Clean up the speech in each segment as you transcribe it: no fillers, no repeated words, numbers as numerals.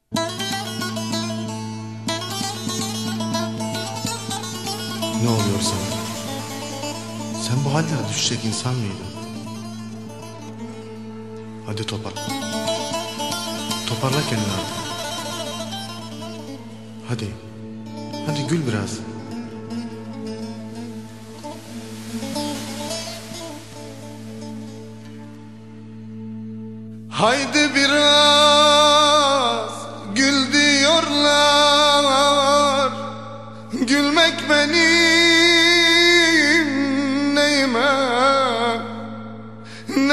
Ne oluyor sana? Sen bu hallere düşecek insan mıydın? Hadi toparla. Toparla kendini artık. Hadi. Hadi gül biraz. Haydi biraz gül diyorlar. Gülmek benim neyime, ne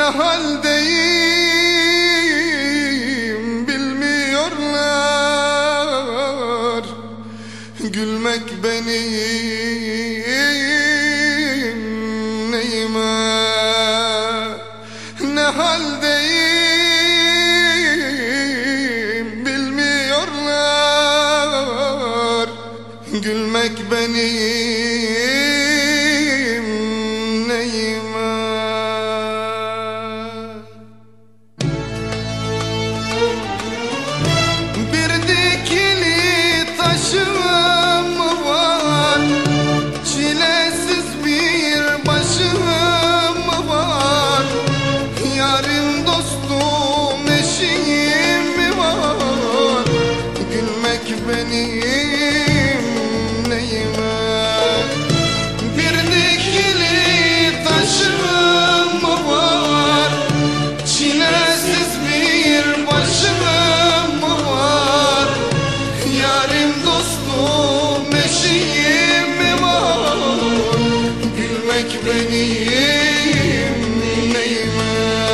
haldeyim bilmiyorlar. Gülmek benim neyime, ne haldeyim bilmiyorlar. Gülmek benim neyime. Bir dikili taşım var, çilesiz bir başım var. Yarim, dostum, eşim var. Gülmek benim neyime. Bir dikili taşım var, çilesiz bir başım var. Yarim, dostum, eşim var. Gülmek benim neyime.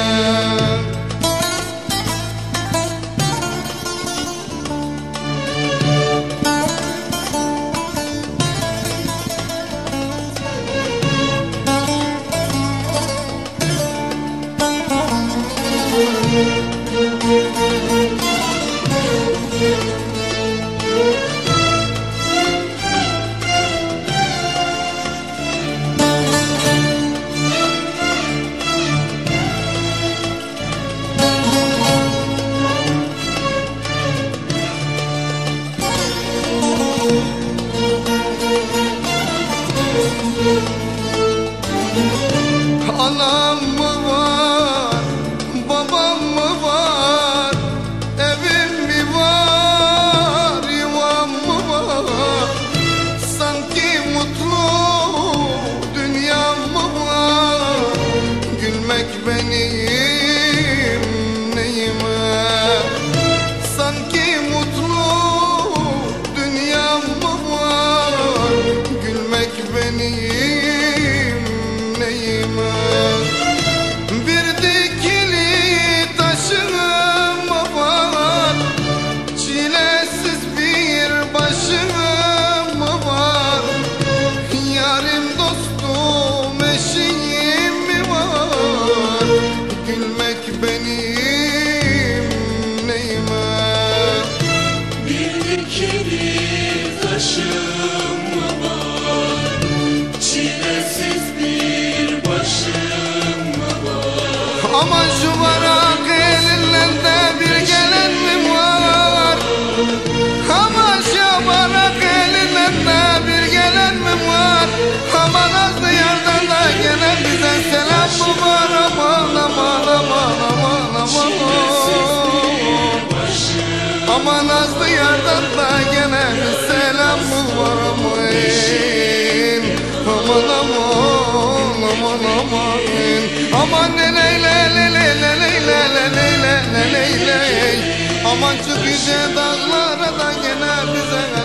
Anam mı var, babam mı var, evim mi var, yuvam mı var? Sanki mutlu dünyam mı var? Gülmek benim neyime. Sanki mutlu dünyam mı var? Gülmek benim neyime. Bir dikili taşım var, çilesiz bir başım var. Yarim, dostum, eşim var. Gülmek benim neyime. Bir dikili taşım var, çilesiz bir başım var. Aman şu varak elinde bir gelen mi var? Aman şu varak elinde bir gelen mi var? Aman azlı yerden de gelen bize selam mı var? Aman aman aman aman aman. Aman azlı yerden de gelen selam mı var? Aman aman aman aman. Aman ne leyle leyle leyle leyle leyle. Aman şu güzel dağlara da gene bize